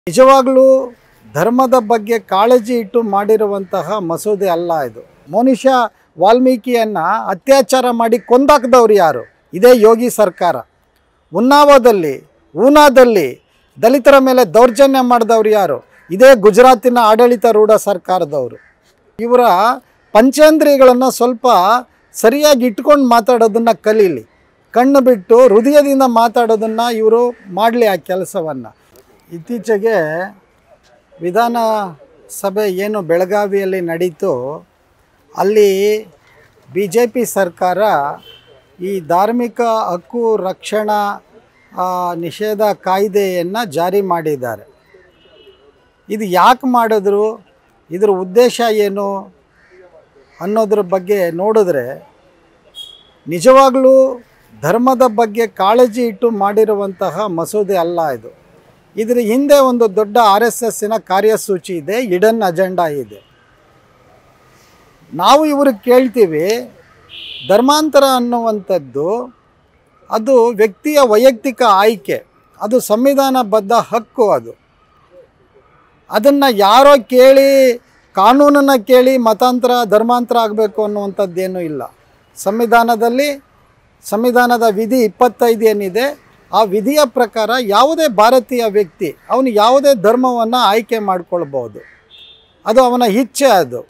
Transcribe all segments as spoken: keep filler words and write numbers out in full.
ನಿಜವಾಗ್ಲೂ ಧರ್ಮದ ಬಗ್ಗೆ ಕಾಳಜಿ ಇಟ್ಟು ಮಾಡಿರುವಂತಹ ಮಸೂದೆ ಅಲ್ಲ ಇದು. ಮನುಷ್ಯ ವಾಲ್ಮೀಕಿಯನ್ನು ಅತ್ಯಾಚಾರ ಮಾಡಿ ಕೊಂದಾಕಿದವರು ಯಾರು? ಇದೇ ಯೋಗಿ ಸರ್ಕಾರ. ಉನ್ನಾವೋದಲ್ಲಿ ಊನಾದಲ್ಲಿ ದಲಿತರ ಮೇಲೆ ದೌರ್ಜನ್ಯ ಮಾಡಿದವರು ಯಾರು? ಇದೇ ಗುಜರಾತಿನ ಆಡಳಿತಾರೂಢ ಸರ್ಕಾರದವರು. ಇವರ ಪಂಚೇಂದ್ರಿಯಗಳನ್ನು ಸ್ವಲ್ಪ ಸರಿಯಾಗಿ ಇಟ್ಕೊಂಡು ಮಾತಾಡೋದನ್ನು ಕಲೀಲಿ. ಕಣ್ಣು ಬಿಟ್ಟು ಹೃದಯದಿಂದ ಮಾತಾಡೋದನ್ನು ಇವರು ಮಾಡಲಿ ಆ ಕೆಲಸವನ್ನು. ಇತ್ತೀಚೆಗೆ ವಿಧಾನಸಭೆ ಏನು ಬೆಳಗಾವಿಯಲ್ಲಿ ನಡೀತು, ಅಲ್ಲಿ ಬಿ ಜೆ ಪಿ ಸರ್ಕಾರ ಈ ಧಾರ್ಮಿಕ ಹಕ್ಕು ರಕ್ಷಣಾ ನಿಷೇಧ ಕಾಯ್ದೆಯನ್ನು ಜಾರಿ ಮಾಡಿದ್ದಾರೆ. ಇದು ಯಾಕೆ ಮಾಡಿದ್ರು, ಇದರ ಉದ್ದೇಶ ಏನು ಅನ್ನೋದ್ರ ಬಗ್ಗೆ ನೋಡಿದ್ರೆ, ನಿಜವಾಗ್ಲೂ ಧರ್ಮದ ಬಗ್ಗೆ ಕಾಳಜಿ ಇಟ್ಟು ಮಾಡಿರುವಂತಹ ಮಸೂದೆ ಅಲ್ಲ ಇದು. ಇದರ ಹಿಂದೆ ಒಂದು ದೊಡ್ಡ ಆರ್ ಎಸ್ ಎಸ್ಸಿನ ಕಾರ್ಯಸೂಚಿ ಇದೆ, ಹಿಡನ್ ಅಜೆಂಡಾ ಇದೆ. ನಾವು ಇವ್ರಿಗೆ ಕೇಳ್ತೀವಿ, ಧರ್ಮಾಂತರ ಅನ್ನುವಂಥದ್ದು ಅದು ವ್ಯಕ್ತಿಯ ವೈಯಕ್ತಿಕ ಆಯ್ಕೆ, ಅದು ಸಂವಿಧಾನಬದ್ಧ ಹಕ್ಕು. ಅದು ಅದನ್ನು ಯಾರೋ ಕೇಳಿ, ಕಾನೂನನ್ನು ಕೇಳಿ ಮತಾಂತರ ಧರ್ಮಾಂತರ ಆಗಬೇಕು ಅನ್ನುವಂಥದ್ದೇನೂ ಇಲ್ಲ. ಸಂವಿಧಾನದಲ್ಲಿ ಸಂವಿಧಾನದ ವಿಧಿ ಇಪ್ಪತ್ತೈದು ಏನಿದೆ, ಆ ವಿಧಿಯ ಪ್ರಕಾರ ಯಾವುದೇ ಭಾರತೀಯ ವ್ಯಕ್ತಿ ಅವನು ಯಾವುದೇ ಧರ್ಮವನ್ನು ಆಯ್ಕೆ ಮಾಡಿಕೊಳ್ಬೋದು. ಅದು ಅವನ ಇಚ್ಛೆ. ಅದು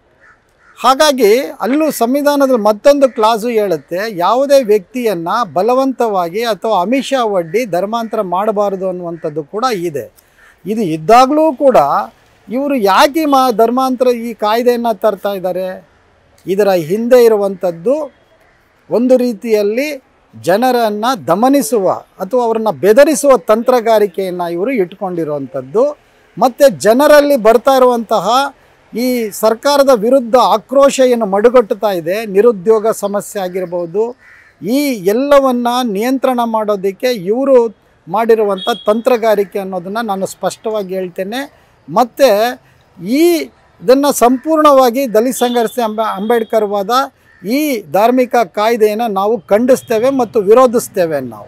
ಹಾಗಾಗಿ ಅಲ್ಲೂ ಸಂವಿಧಾನದಲ್ಲಿ ಮತ್ತೊಂದು ಕ್ಲಾಸು ಹೇಳುತ್ತೆ, ಯಾವುದೇ ವ್ಯಕ್ತಿಯನ್ನು ಬಲವಂತವಾಗಿ ಅಥವಾ ಆಮಿಷ ಒಡ್ಡಿ ಧರ್ಮಾಂತರ ಮಾಡಬಾರ್ದು ಅನ್ನುವಂಥದ್ದು ಕೂಡ ಇದೆ. ಇದು ಇದ್ದಾಗಲೂ ಕೂಡ ಇವರು ಯಾಕೆ ಮಾ ಧರ್ಮಾಂತರ ಈ ಕಾಯ್ದೆಯನ್ನು ತರ್ತಾ ಇದ್ದಾರೆ? ಇದರ ಹಿಂದೆ ಇರುವಂಥದ್ದು ಒಂದು ರೀತಿಯಲ್ಲಿ ಜನರನ್ನು ದಮನಿಸುವ ಅಥವಾ ಅವರನ್ನು ಬೆದರಿಸುವ ತಂತ್ರಗಾರಿಕೆಯನ್ನು ಇವರು ಇಟ್ಕೊಂಡಿರುವಂಥದ್ದು. ಮತ್ತು ಜನರಲ್ಲಿ ಬರ್ತಾ ಇರುವಂತಹ ಈ ಸರ್ಕಾರದ ವಿರುದ್ಧ ಆಕ್ರೋಶ ಏನು ಮಡುಗಟ್ಟುತ್ತಾ ಇದೆ, ನಿರುದ್ಯೋಗ ಸಮಸ್ಯೆ ಆಗಿರ್ಬೋದು, ಈ ಎಲ್ಲವನ್ನು ನಿಯಂತ್ರಣ ಮಾಡೋದಕ್ಕೆ ಇವರು ಮಾಡಿರುವಂಥ ತಂತ್ರಗಾರಿಕೆ ಅನ್ನೋದನ್ನು ನಾನು ಸ್ಪಷ್ಟವಾಗಿ ಹೇಳ್ತೇನೆ. ಮತ್ತು ಈ ಇದನ್ನು ಸಂಪೂರ್ಣವಾಗಿ ದಲಿತ ಸಂಘರ್ಷ ಅಂಬ ಅಂಬೇಡ್ಕರ್ ವಾದ ಈ ಧಾರ್ಮಿಕ ಕಾಯ್ದೆಯನ್ನು ನಾವು ಖಂಡಿಸ್ತೇವೆ ಮತ್ತು ವಿರೋಧಿಸ್ತೇವೆ. ನಾವು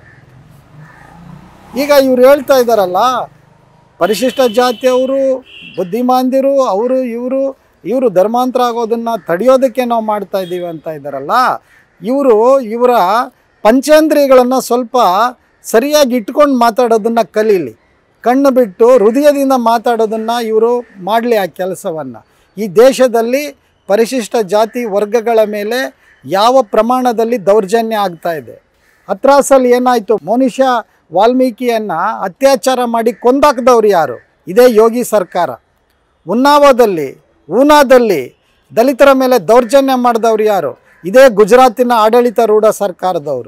ಈಗ ಇವ್ರು ಹೇಳ್ತಾ ಇದ್ದಾರಲ್ಲ, ಪರಿಶಿಷ್ಟ ಜಾತಿಯವರು ಬುದ್ಧಿಮಾಂದಿರು, ಅವರು ಇವರು ಇವರು ಧರ್ಮಾಂತರ ಆಗೋದನ್ನು ತಡೆಯೋದಕ್ಕೆ ನಾವು ಮಾಡ್ತಾ ಇದ್ದೀವಿ ಅಂತ ಇದ್ದಾರಲ್ಲ, ಇವರು ಇವರ ಪಂಚೇಂದ್ರಿಯಗಳನ್ನು ಸ್ವಲ್ಪ ಸರಿಯಾಗಿ ಇಟ್ಕೊಂಡು ಮಾತಾಡೋದನ್ನು ಕಲೀಲಿ. ಕಣ್ಣು ಬಿಟ್ಟು ಹೃದಯದಿಂದ ಮಾತಾಡೋದನ್ನು ಇವರು ಮಾಡಲಿ ಆ ಕೆಲಸವನ್ನು. ಈ ದೇಶದಲ್ಲಿ ಪರಿಶಿಷ್ಟ ಜಾತಿ ವರ್ಗಗಳ ಮೇಲೆ ಯಾವ ಪ್ರಮಾಣದಲ್ಲಿ ದೌರ್ಜನ್ಯ ಆಗ್ತಾ ಇದೆ. ಅತ್ರಾಸಲ್ಲಿ ಏನಾಯಿತು, ಮನುಷ್ಯ ವಾಲ್ಮೀಕಿಯನ್ನು ಅತ್ಯಾಚಾರ ಮಾಡಿ ಕೊಂದಾಕಿದವರು ಯಾರು? ಇದೇ ಯೋಗಿ ಸರ್ಕಾರ. ಉನ್ನಾವೋದಲ್ಲಿ ಊನಾದಲ್ಲಿ ದಲಿತರ ಮೇಲೆ ದೌರ್ಜನ್ಯ ಮಾಡಿದವರು ಯಾರು? ಇದೇ ಗುಜರಾತಿನ ಆಡಳಿತಾರೂಢ ಸರ್ಕಾರದವರು.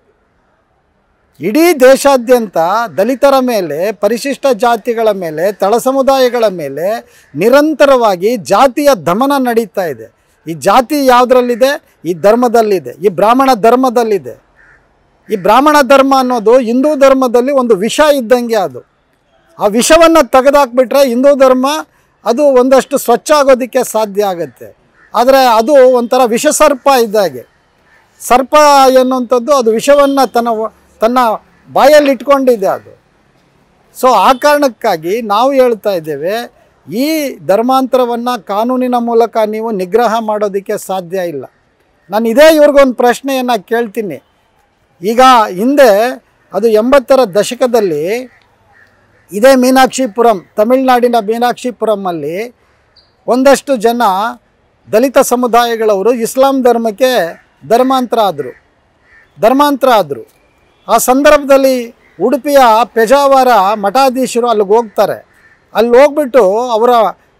ಇಡೀ ದೇಶಾದ್ಯಂತ ದಲಿತರ ಮೇಲೆ, ಪರಿಶಿಷ್ಟ ಜಾತಿಗಳ ಮೇಲೆ, ತಳ ಸಮುದಾಯಗಳ ಮೇಲೆ ನಿರಂತರವಾಗಿ ಜಾತಿಯ ದಮನ ನಡೀತಾ ಇದೆ. ಈ ಜಾತಿ ಯಾವುದರಲ್ಲಿದೆ? ಈ ಧರ್ಮದಲ್ಲಿದೆ, ಈ ಬ್ರಾಹ್ಮಣ ಧರ್ಮದಲ್ಲಿದೆ. ಈ ಬ್ರಾಹ್ಮಣ ಧರ್ಮ ಅನ್ನೋದು ಹಿಂದೂ ಧರ್ಮದಲ್ಲಿ ಒಂದು ವಿಷ ಇದ್ದಂಗೆ. ಅದು ಆ ವಿಷವನ್ನು ತೆಗೆದಾಕ್ಬಿಟ್ರೆ ಹಿಂದೂ ಧರ್ಮ ಅದು ಒಂದಷ್ಟು ಸ್ವಚ್ಛ ಆಗೋದಕ್ಕೆ ಸಾಧ್ಯ ಆಗುತ್ತೆ. ಆದರೆ ಅದು ಒಂಥರ ವಿಷಸರ್ಪ ಇದ್ದಾಗೆ. ಸರ್ಪ ಎನ್ನುವಂಥದ್ದು ಅದು ವಿಷವನ್ನು ತನ್ನ ತನ್ನ ಬಾಯಲ್ಲಿ ಇಟ್ಕೊಂಡಿದೆ ಅದು. ಸೊ ಆ ಕಾರಣಕ್ಕಾಗಿ ನಾವು ಹೇಳ್ತಾ ಇದ್ದೇವೆ, ಈ ಧರ್ಮಾಂತರವನ್ನು ಕಾನೂನಿನ ಮೂಲಕ ನೀವು ನಿಗ್ರಹ ಮಾಡೋದಕ್ಕೆ ಸಾಧ್ಯ ಇಲ್ಲ. ನಾನು ಇದೇ ಇವ್ರಿಗೊಂದು ಪ್ರಶ್ನೆಯನ್ನು ಕೇಳ್ತೀನಿ. ಈಗ ಹಿಂದೆ ಅದು ಎಂಬತ್ತರ ದಶಕದಲ್ಲಿ ಇದೇ ಮೀನಾಕ್ಷಿಪುರಂ, ತಮಿಳುನಾಡಿನ ಮೀನಾಕ್ಷಿಪುರಮಲ್ಲಿ ಒಂದಷ್ಟು ಜನ ದಲಿತ ಸಮುದಾಯಗಳವರು ಇಸ್ಲಾಂ ಧರ್ಮಕ್ಕೆ ಧರ್ಮಾಂತರ ಆದರು ಧರ್ಮಾಂತರ ಆದರು ಆ ಸಂದರ್ಭದಲ್ಲಿ ಉಡುಪಿಯ ಪೇಜಾವರ ಮಠಾಧೀಶರು ಅಲ್ಲಿಗೆ ಹೋಗ್ತಾರೆ. ಅಲ್ಲಿ ಹೋಗ್ಬಿಟ್ಟು ಅವರ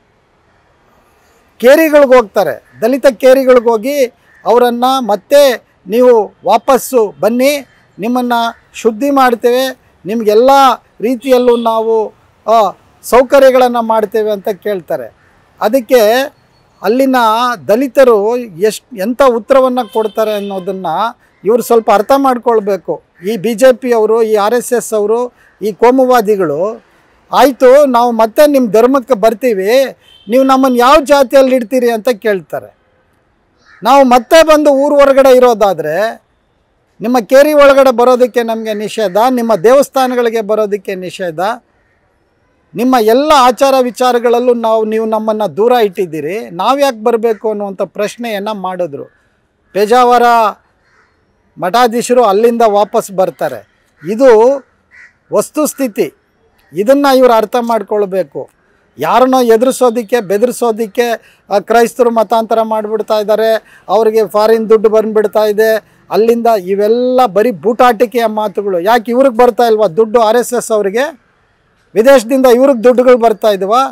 ಕೇರಿಗಳಿಗೆ ಹೋಗ್ತಾರೆ, ದಲಿತ ಕೇರಿಗಳಿಗೆ ಹೋಗಿ ಅವರನ್ನು ಮತ್ತೆ ನೀವು ವಾಪಸ್ಸು ಬನ್ನಿ, ನಿಮ್ಮನ್ನು ಶುದ್ಧಿ ಮಾಡ್ತೇವೆ, ನಿಮಗೆಲ್ಲ ರೀತಿಯಲ್ಲೂ ನಾವು ಸೌಕರ್ಯಗಳನ್ನು ಮಾಡ್ತೇವೆ ಅಂತ ಕೇಳ್ತಾರೆ. ಅದಕ್ಕೆ ಅಲ್ಲಿನ ದಲಿತರು ಎಷ್ಟು ಎಂಥ ಉತ್ತರವನ್ನು ಕೊಡ್ತಾರೆ ಅನ್ನೋದನ್ನು ಇವರು ಸ್ವಲ್ಪ ಅರ್ಥ ಮಾಡ್ಕೊಳ್ಬೇಕು. ಈ ಬಿ ಜೆ ಪಿಯವರು, ಈ ಆರ್ ಎಸ್ ಎಸ್ ಅವರು, ಈ ಕೋಮುವಾದಿಗಳು, ಆಯಿತು ನಾವು ಮತ್ತೆ ನಿಮ್ಮ ಧರ್ಮಕ್ಕೆ ಬರ್ತೀವಿ, ನೀವು ನಮ್ಮನ್ನು ಯಾವ ಜಾತಿಯಲ್ಲಿ ಇಡ್ತೀರಿ ಅಂತ ಕೇಳ್ತಾರೆ. ನಾವು ಮತ್ತೆ ಬಂದು ಊರು ಹೊರಗಡೆ ಇರೋದಾದರೆ ನಿಮ್ಮ ಕೇರಿ ಒಳಗಡೆ ಬರೋದಕ್ಕೆ ನಮಗೆ ನಿಷೇಧ, ನಿಮ್ಮ ದೇವಸ್ಥಾನಗಳಿಗೆ ಬರೋದಕ್ಕೆ ನಿಷೇಧ. ನಿಮ್ಮ ಎಲ್ಲ ಆಚಾರ ವಿಚಾರಗಳಲ್ಲೂ ನಾವು ನೀವು ನಮ್ಮನ್ನು ದೂರ ಇಟ್ಟಿದ್ದೀರಿ, ನಾವು ಯಾಕೆ ಬರಬೇಕು ಅನ್ನುವಂಥ ಪ್ರಶ್ನೆಯನ್ನು ಮಾಡಿದ್ರು. ಪೇಜಾವರ ಮಠಾಧೀಶರು ಅಲ್ಲಿಂದ ವಾಪಸ್ ಬರ್ತಾರೆ. ಇದು ವಸ್ತುಸ್ಥಿತಿ. ಇದನ್ನು ಇವರು ಅರ್ಥ ಮಾಡ್ಕೊಳ್ಬೇಕು. ಯಾರನ್ನೋ ಎದುರಿಸೋದಕ್ಕೆ ಬೆದರಿಸೋದಕ್ಕೆ ಕ್ರೈಸ್ತರು ಮತಾಂತರ ಮಾಡಿಬಿಡ್ತಾ ಇದ್ದಾರೆ, ಅವರಿಗೆ ಫಾರಿನ್ ದುಡ್ಡು ಬಂದುಬಿಡ್ತಾ ಇದೆ, ಅಲ್ಲಿಂದ ಇವೆಲ್ಲ ಬರೀ ಬೂಟಾಟಿಕೆಯ ಮಾತುಗಳು. ಯಾಕೆ ಇವ್ರಿಗೆ ಬರ್ತಾ ಇಲ್ವಾ ದುಡ್ಡು? ಆರ್ ಎಸ್ ಎಸ್ ಅವರಿಗೆ ವಿದೇಶದಿಂದ ಇವ್ರಿಗೆ ದುಡ್ಡುಗಳು ಬರ್ತಾ ಇದ್ವಾ?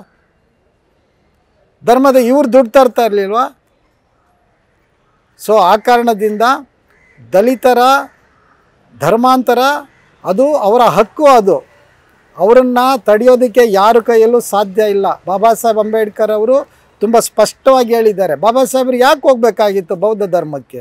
ಧರ್ಮದ ಇವ್ರು ದುಡ್ಡು ತರ್ತಾ ಇರಲಿಲ್ವಾ? ಸೊ ಆ ಕಾರಣದಿಂದ ದಲಿತರ ಧರ್ಮಾಂತರ ಅದು ಅವರ ಹಕ್ಕು. ಅದು ಅವರನ್ನು ತಡೆಯೋದಕ್ಕೆ ಯಾರ ಕೈಯಲ್ಲೂ ಸಾಧ್ಯ ಇಲ್ಲ. ಬಾಬಾ ಸಾಹೇಬ್ ಅಂಬೇಡ್ಕರ್ ಅವರು ತುಂಬ ಸ್ಪಷ್ಟವಾಗಿ ಹೇಳಿದ್ದಾರೆ. ಬಾಬಾ ಸಾಹೇಬ್ರು ಯಾಕೆ ಹೋಗಬೇಕಾಗಿತ್ತು ಬೌದ್ಧ ಧರ್ಮಕ್ಕೆ?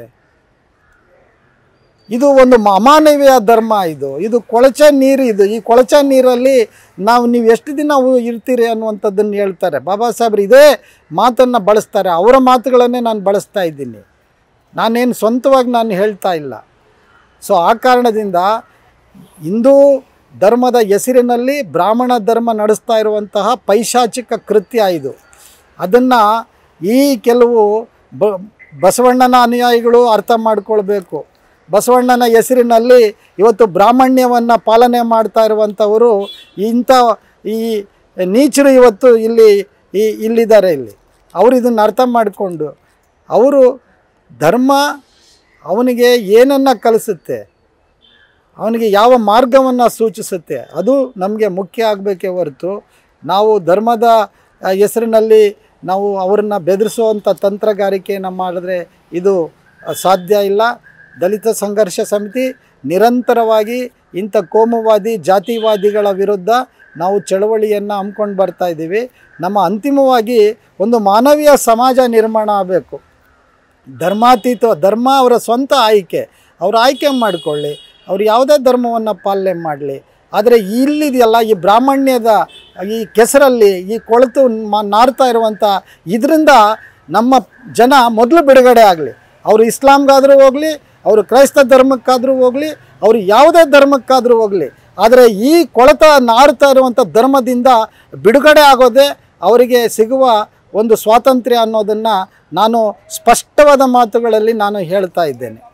ಇದು ಒಂದು ಅಮಾನವೀಯ ಧರ್ಮ. ಇದು ಇದು ಕೊಳಚೆ ನೀರು. ಇದು ಈ ಕೊಳಚೆ ನೀರಲ್ಲಿ ನಾವು ನೀವು ಎಷ್ಟು ದಿನ ಇರ್ತೀರಿ ಅನ್ನುವಂಥದ್ದನ್ನು ಹೇಳ್ತಾರೆ ಬಾಬಾ ಸಾಹೇಬ್ರು. ಇದೇ ಮಾತನ್ನು ಬಳಸ್ತಾರೆ. ಅವರ ಮಾತುಗಳನ್ನೇ ನಾನು ಬಳಸ್ತಾ ಇದ್ದೀನಿ, ನಾನೇನು ಸ್ವಂತವಾಗಿ ನಾನು ಹೇಳ್ತಾ ಇಲ್ಲ. ಸೊ ಆ ಕಾರಣದಿಂದ ಹಿಂದೂ ಧರ್ಮದ ಹೆಸರಿನಲ್ಲಿ ಬ್ರಾಹ್ಮಣ ಧರ್ಮ ನಡೆಸ್ತಾ ಇರುವಂತಹ ಪೈಶಾಚಿಕ ಕೃತ್ಯ ಇದು. ಅದನ್ನು ಈ ಕೆಲವು ಬ ಬಸವಣ್ಣನ ಅನುಯಾಯಿಗಳು ಅರ್ಥ ಮಾಡ್ಕೊಳ್ಬೇಕು. ಬಸವಣ್ಣನ ಹೆಸರಿನಲ್ಲಿ ಇವತ್ತು ಬ್ರಾಹ್ಮಣ್ಯವನ್ನು ಪಾಲನೆ ಮಾಡ್ತಾ ಇರುವಂಥವರು ಇಂಥ ಈ ನೀಚರು ಇವತ್ತು ಇಲ್ಲಿ ಈ ಇಲ್ಲಿದ್ದಾರೆ. ಇಲ್ಲಿ ಅವರು ಇದನ್ನು ಅರ್ಥ ಮಾಡಿಕೊಂಡು ಅವರು ಧರ್ಮ ಅವನಿಗೆ ಏನನ್ನು ಕಲಿಸುತ್ತೆ, ಅವನಿಗೆ ಯಾವ ಮಾರ್ಗವನ್ನು ಸೂಚಿಸುತ್ತೆ, ಅದು ನಮಗೆ ಮುಖ್ಯ ಆಗಬೇಕೇ ಹೊರತು ನಾವು ಧರ್ಮದ ಹೆಸರಿನಲ್ಲಿ ನಾವು ಅವರನ್ನು ಬೆದರಿಸುವಂಥ ತಂತ್ರಗಾರಿಕೆಯನ್ನು ಮಾಡಿದ್ರೆ ಇದು ಸಾಧ್ಯ ಇಲ್ಲ. ದಲಿತ ಸಂಘರ್ಷ ಸಮಿತಿ ನಿರಂತರವಾಗಿ ಇಂಥ ಕೋಮುವಾದಿ ಜಾತಿವಾದಿಗಳ ವಿರುದ್ಧ ನಾವು ಚಳವಳಿಯನ್ನು ಹಮ್ಮಿಕೊಂಡು ಬರ್ತಾ ಇದ್ದೀವಿ. ನಮ್ಮ ಅಂತಿಮವಾಗಿ ಒಂದು ಮಾನವೀಯ ಸಮಾಜ ನಿರ್ಮಾಣ ಆಗಬೇಕು. ಧರ್ಮಾತೀತ ಧರ್ಮ ಅವರ ಸ್ವಂತ ಆಯ್ಕೆ, ಅವರು ಆಯ್ಕೆ ಮಾಡಿಕೊಳ್ಳಿ, ಅವರು ಯಾವುದೇ ಧರ್ಮವನ್ನು ಪಾಲನೆ ಮಾಡಲಿ. ಆದರೆ ಇಲ್ಲಿದೆಯಲ್ಲ ಈ ಬ್ರಾಹ್ಮಣ್ಯದ ಈ ಕೆಸರಲ್ಲಿ ಈ ಕೊಳೆತು ನಾರ್ತಾ ಇರುವಂಥ ಇದರಿಂದ ನಮ್ಮ ಜನ ಮೊದಲು ಬಿಡುಗಡೆ ಆಗಲಿ. ಅವರು ಇಸ್ಲಾಂಗಾದರೂ ಹೋಗಲಿ, ಅವರು ಕ್ರೈಸ್ತ ಧರ್ಮಕ್ಕಾದರೂ ಹೋಗಲಿ, ಅವರು ಯಾವುದೇ ಧರ್ಮಕ್ಕಾದರೂ ಹೋಗಲಿ, ಆದರೆ ಈ ಕೊಳೆತ ನಾರ್ತಾ ಇರುವಂಥ ಧರ್ಮದಿಂದ ಬಿಡುಗಡೆ ಆಗೋದೇ ಅವರಿಗೆ ಸಿಗುವ ಒಂದು ಸ್ವಾತಂತ್ರ್ಯ ಅನ್ನೋದನ್ನು ನಾನು ಸ್ಪಷ್ಟವಾದ ಮಾತುಗಳಲ್ಲಿ ನಾನು ಹೇಳ್ತಾ ಇದ್ದೇನೆ.